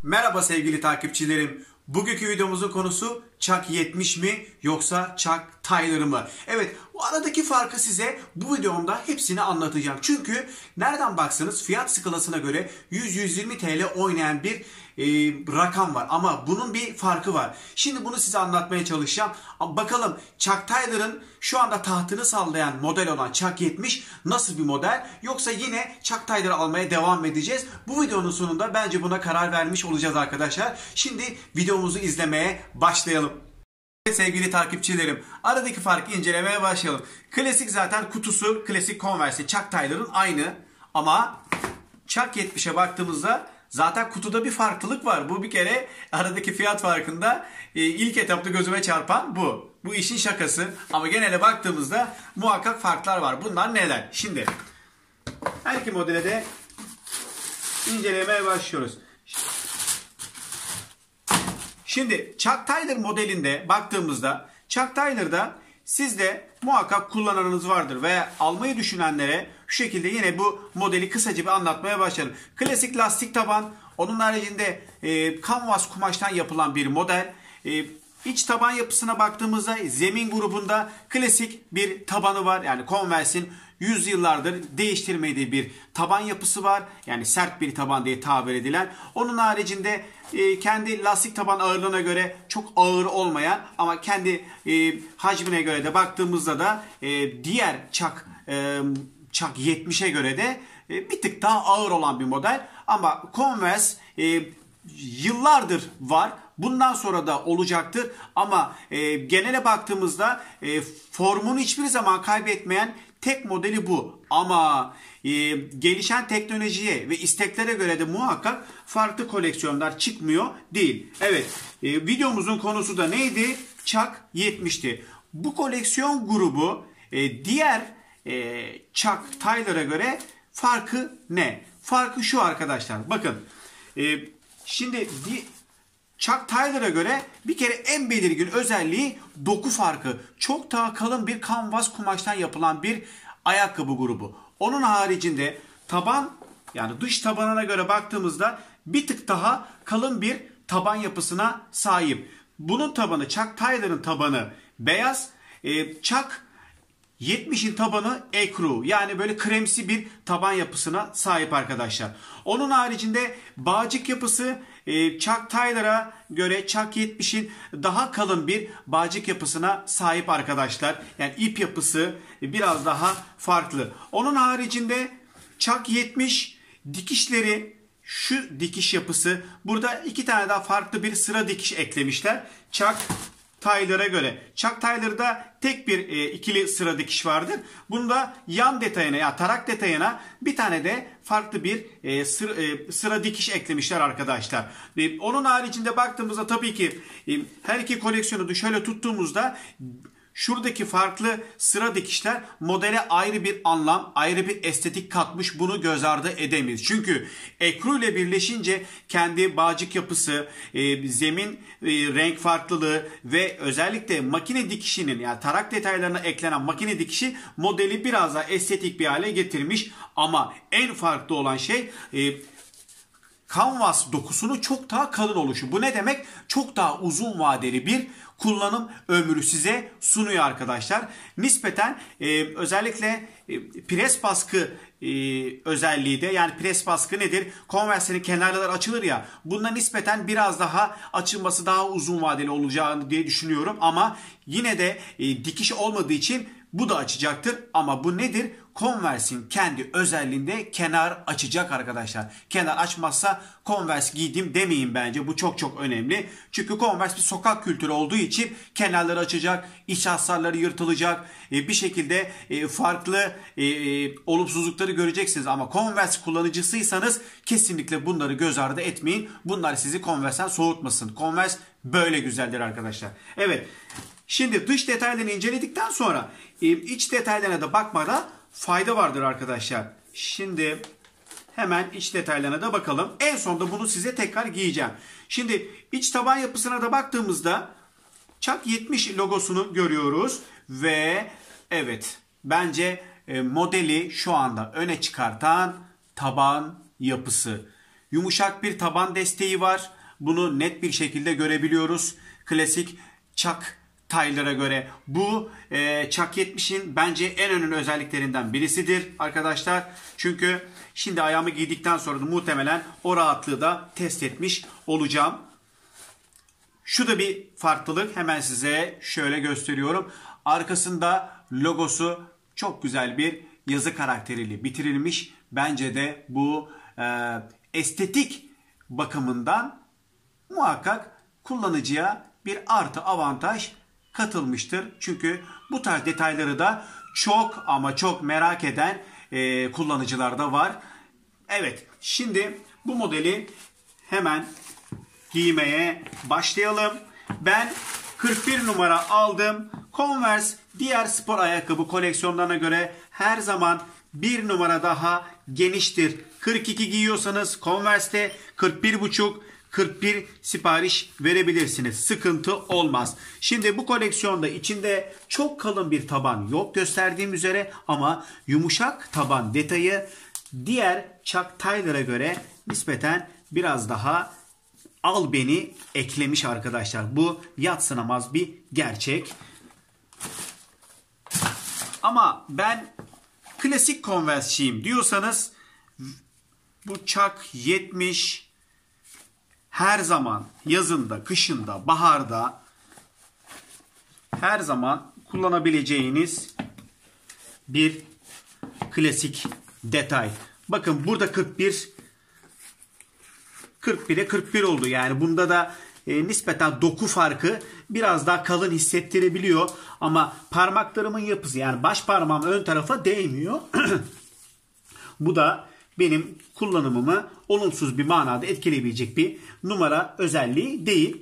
Merhaba sevgili takipçilerim. Bugünkü videomuzun konusu Chuck 70 mi yoksa Chuck Taylor mı? Evet, bu aradaki farkı size bu videomda hepsini anlatacağım. Çünkü nereden baksanız fiyat skalasına göre 100-120 TL oynayan bir rakam var. Ama bunun bir farkı var. Şimdi bunu size anlatmaya çalışacağım. Bakalım Chuck Taylor'ın şu anda tahtını sallayan model olan Chuck 70 nasıl bir model? Yoksa yine Chuck Taylor almaya devam edeceğiz. Bu videonun sonunda bence buna karar vermiş olacağız arkadaşlar. Şimdi videomuzu izlemeye başlayalım. Sevgili takipçilerim, aradaki farkı incelemeye başlayalım. Klasik zaten kutusu, klasik Converse Chuck Taylor'ın aynı. Ama Chuck 70'e baktığımızda zaten kutuda bir farklılık var. Bu bir kere aradaki fiyat farkında ilk etapta gözüme çarpan bu. Bu işin şakası. Ama genele baktığımızda muhakkak farklar var. Bunlar neler? Şimdi her iki modele de incelemeye başlıyoruz. Şimdi Chuck Taylor modelinde baktığımızda Chuck Taylor'da sizde muhakkak kullananınız vardır veya almayı düşünenlere şu şekilde yine bu modeli kısaca bir anlatmaya başlayalım. Klasik lastik taban, onun haricinde kanvas kumaştan yapılan bir model. İç taban yapısına baktığımızda zemin grubunda klasik bir tabanı var. Yani Converse'in yüzyıllardır değiştirmediği bir taban yapısı var. Yani sert bir taban diye tabir edilen. Onun haricinde kendi lastik taban ağırlığına göre çok ağır olmayan ama kendi hacmine göre de baktığımızda da diğer Chuck 70'e göre de bir tık daha ağır olan bir model. Ama Converse yıllardır var. Bundan sonra da olacaktır. Ama genele baktığımızda formunu hiçbir zaman kaybetmeyen tek modeli bu. Ama gelişen teknolojiye ve isteklere göre de muhakkak farklı koleksiyonlar çıkmıyor değil. Evet, videomuzun konusu da neydi? Chuck 70'ti. Bu koleksiyon grubu diğer Chuck Taylor'a göre farkı ne? Farkı şu arkadaşlar. Bakın, şimdi Chuck Taylor'a göre bir kere en belirgin özelliği doku farkı. Çok daha kalın bir kanvas kumaştan yapılan bir ayakkabı grubu. Onun haricinde taban, yani dış tabanına göre baktığımızda bir tık daha kalın bir taban yapısına sahip. Bunun tabanı, Chuck Taylor'ın tabanı beyaz. Chuck 70'in tabanı ekru, yani böyle kremsi bir taban yapısına sahip arkadaşlar. Onun haricinde bağcık yapısı Chuck Taylor'a göre Chuck 70'in daha kalın bir bağcık yapısına sahip arkadaşlar. Yani ip yapısı biraz daha farklı. Onun haricinde Chuck 70 dikişleri, şu dikiş yapısı, burada iki tane daha farklı bir sıra dikiş eklemişler. Chuck Taylor'a göre. Chuck Taylor'da tek bir ikili sıra dikiş vardır. Bunda yan detayına, ya tarak detayına bir tane de farklı bir sıra dikiş eklemişler arkadaşlar. Onun haricinde baktığımızda tabii ki her iki koleksiyonu da şöyle tuttuğumuzda şuradaki farklı sıra dikişler modele ayrı bir anlam, ayrı bir estetik katmış. Bunu göz ardı edemeyiz. Çünkü ekru ile birleşince kendi bağcık yapısı, zemin renk farklılığı ve özellikle makine dikişinin, yani tarak detaylarına eklenen makine dikişi modeli biraz daha estetik bir hale getirmiş. Ama en farklı olan şey kanvas dokusunun çok daha kalın oluşu. Bu ne demek? Çok daha uzun vadeli bir kullanım ömrü size sunuyor arkadaşlar. Nispeten özellikle pres baskı özelliği de, yani pres baskı nedir? Converse'nin kenarları açılır ya, bundan nispeten biraz daha açılması daha uzun vadeli olacağını diye düşünüyorum. Ama yine de dikiş olmadığı için bu da açacaktır. Ama bu nedir? Converse'in kendi özelliğinde kenar açacak arkadaşlar. Kenar açmazsa Converse giydim demeyin bence. Bu çok çok önemli. Çünkü Converse bir sokak kültürü olduğu için kenarları açacak, iç hasarları yırtılacak. Bir şekilde farklı olumsuzlukları göreceksiniz. Ama Converse kullanıcısıysanız kesinlikle bunları göz ardı etmeyin. Bunlar sizi Converse'den soğutmasın. Converse böyle güzeldir arkadaşlar. Evet. Şimdi dış detaylarını inceledikten sonra iç detaylarına da bakmada fayda vardır arkadaşlar. Şimdi hemen iç detaylarına da bakalım. En sonunda bunu size tekrar giyeceğim. Şimdi iç taban yapısına da baktığımızda Chuck 70 logosunu görüyoruz. Ve evet, bence modeli şu anda öne çıkartan taban yapısı. Yumuşak bir taban desteği var. Bunu net bir şekilde görebiliyoruz. Klasik Chuck Taylor'a göre bu Chuck 70'in bence en önemli özelliklerinden birisidir arkadaşlar. Çünkü şimdi ayağımı giydikten sonra da muhtemelen o rahatlığı da test etmiş olacağım. Şu da bir farklılık. Hemen size şöyle gösteriyorum. Arkasında logosu çok güzel bir yazı karakteriyle bitirilmiş. Bence de bu estetik bakımından muhakkak kullanıcıya bir artı avantaj katılmıştır. Çünkü bu tarz detayları da çok ama çok merak eden kullanıcılar da var. Evet, şimdi bu modeli hemen giymeye başlayalım. Ben 41 numara aldım. Converse diğer spor ayakkabı koleksiyonlarına göre her zaman bir numara daha geniştir. 42 giyiyorsanız Converse'te 41,5 41 sipariş verebilirsiniz. Sıkıntı olmaz. Şimdi bu koleksiyonda içinde çok kalın bir taban yok gösterdiğim üzere ama yumuşak taban detayı diğer Chuck Taylor'a göre nispeten biraz daha al beni eklemiş arkadaşlar. Bu yadsınamaz bir gerçek. Ama ben klasik Converse'çiyim diyorsanız bu Chuck 70 her zaman yazında, kışında, baharda her zaman kullanabileceğiniz bir klasik detay. Bakın burada 41'e 41 oldu. Yani bunda da nispeten doku farkı biraz daha kalın hissettirebiliyor. Ama parmaklarımın yapısı, yani baş parmağım ön tarafa değmiyor. Bu da benim kullanımımı olumsuz bir manada etkileyebilecek bir numara özelliği değil.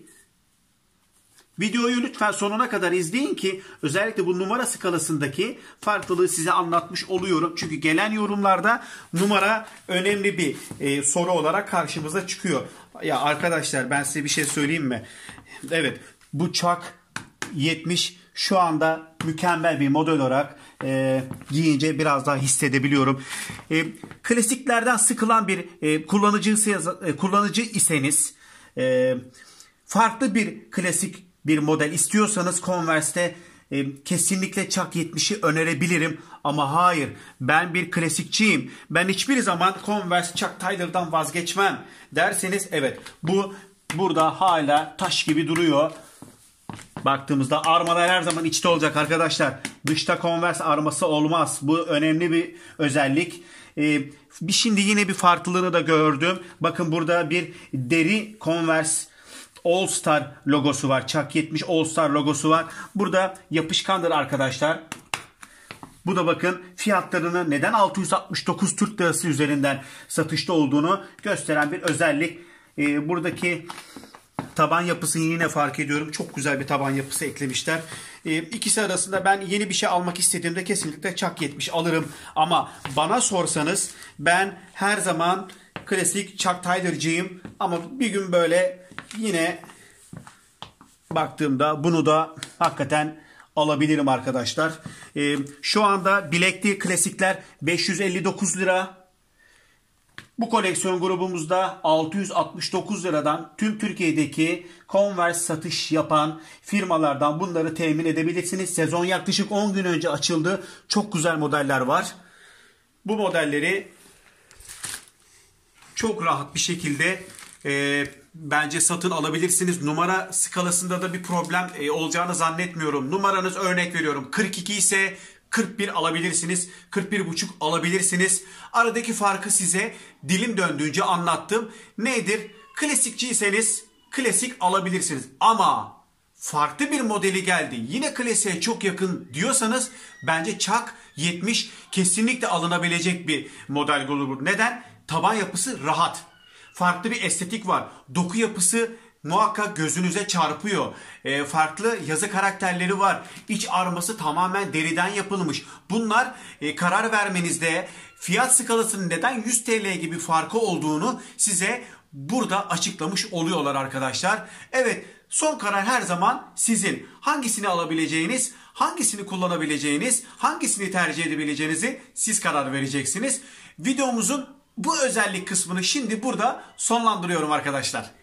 Videoyu lütfen sonuna kadar izleyin ki özellikle bu numara skalasındaki farklılığı size anlatmış oluyorum. Çünkü gelen yorumlarda numara önemli bir soru olarak karşımıza çıkıyor. Ya arkadaşlar, ben size bir şey söyleyeyim mi? Evet, bu Chuck 70 şu anda mükemmel bir model olarak giyince biraz daha hissedebiliyorum. Klasiklerden sıkılan bir kullanıcı iseniz, farklı bir klasik bir model istiyorsanız Converse'te kesinlikle Chuck 70'i önerebilirim. Ama hayır, ben bir klasikçiyim, ben hiçbir zaman Converse Chuck Taylor'dan vazgeçmem derseniz, evet, bu burada hala taş gibi duruyor. Baktığımızda armalar her zaman içte olacak arkadaşlar. Dışta Converse arması olmaz. Bu önemli bir özellik. Şimdi yine bir farklılığını da gördüm. Bakın burada bir deri Converse All Star logosu var. Chuck 70 All Star logosu var. Burada yapışkandır arkadaşlar. Bu da bakın fiyatlarını neden 669 Türk Lirası üzerinden satışta olduğunu gösteren bir özellik. Buradaki taban yapısını yine fark ediyorum. Çok güzel bir taban yapısı eklemişler. İkisi arasında ben yeni bir şey almak istediğimde kesinlikle Chuck 70 alırım. Ama bana sorsanız ben her zaman klasik Chuck Taylor'cıyım. Ama bir gün böyle yine baktığımda bunu da hakikaten alabilirim arkadaşlar. Şu anda bilekli klasikler 559 lira. Bu koleksiyon grubumuzda 669 liradan tüm Türkiye'deki Converse satış yapan firmalardan bunları temin edebilirsiniz. Sezon yaklaşık 10 gün önce açıldı. Çok güzel modeller var. Bu modelleri çok rahat bir şekilde bence satın alabilirsiniz. Numara skalasında da bir problem olacağını zannetmiyorum. Numaranız, örnek veriyorum, 42 ise 41 alabilirsiniz. 41,5 alabilirsiniz. Aradaki farkı size dilim döndüğünce anlattım. Nedir? Klasikçiyseniz klasik alabilirsiniz. Ama farklı bir modeli geldi, yine klasiğe çok yakın diyorsanız bence Chuck 70 kesinlikle alınabilecek bir model grubu. Neden? Taban yapısı rahat. Farklı bir estetik var. Doku yapısı muhakkak gözünüze çarpıyor. Farklı yazı karakterleri var. İç arması tamamen deriden yapılmış. Bunlar karar vermenizde fiyat skalasının neden 100 TL gibi farkı olduğunu size burada açıklamış oluyorlar arkadaşlar. Evet, son karar her zaman sizin. Hangisini alabileceğiniz, hangisini kullanabileceğiniz, hangisini tercih edebileceğinizi siz karar vereceksiniz. Videomuzun bu özellik kısmını şimdi burada sonlandırıyorum arkadaşlar.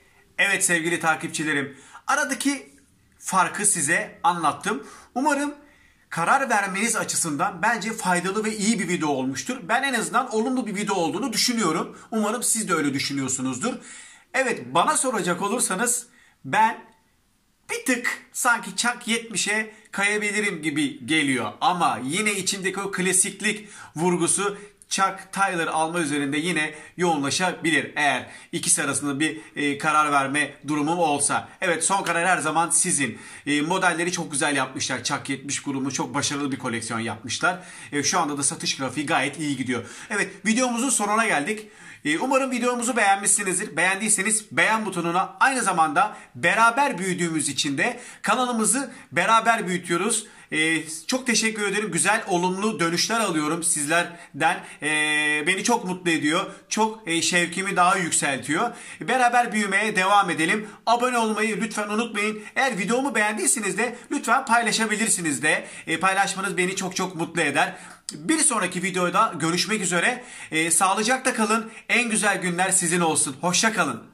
Evet sevgili takipçilerim, aradaki farkı size anlattım. Umarım karar vermeniz açısından bence faydalı ve iyi bir video olmuştur. Ben en azından olumlu bir video olduğunu düşünüyorum. Umarım siz de öyle düşünüyorsunuzdur. Evet, bana soracak olursanız ben bir tık sanki Çak 70'e kayabilirim gibi geliyor. Ama yine içimdeki o klasiklik vurgusu Chuck Taylor alma üzerinde yine yoğunlaşabilir. Eğer ikisi arasında bir karar verme durumum olsa. Evet, son karar her zaman sizin. Modelleri çok güzel yapmışlar. Chuck 70 grubu çok başarılı bir koleksiyon yapmışlar. Şu anda da satış grafiği gayet iyi gidiyor. Evet, videomuzun sonuna geldik. Umarım videomuzu beğenmişsinizdir. Beğendiyseniz beğen butonuna, aynı zamanda beraber büyüdüğümüz için de kanalımızı beraber büyütüyoruz. Çok teşekkür ederim. Güzel, olumlu dönüşler alıyorum sizlerden. Beni çok mutlu ediyor. Çok şevkimi daha yükseltiyor. Beraber büyümeye devam edelim. Abone olmayı lütfen unutmayın. Eğer videomu beğendiyseniz de lütfen paylaşabilirsiniz de. Paylaşmanız beni çok çok mutlu eder. Bir sonraki videoda görüşmek üzere. Sağlıcakla kalın. En güzel günler sizin olsun. Hoşça kalın.